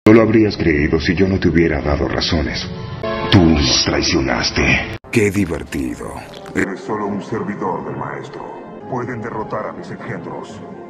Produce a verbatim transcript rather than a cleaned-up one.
No lo habrías creído si yo no te hubiera dado razones. Tú nos traicionaste. Qué divertido. Eres solo un servidor del maestro. Pueden derrotar a mis engendros.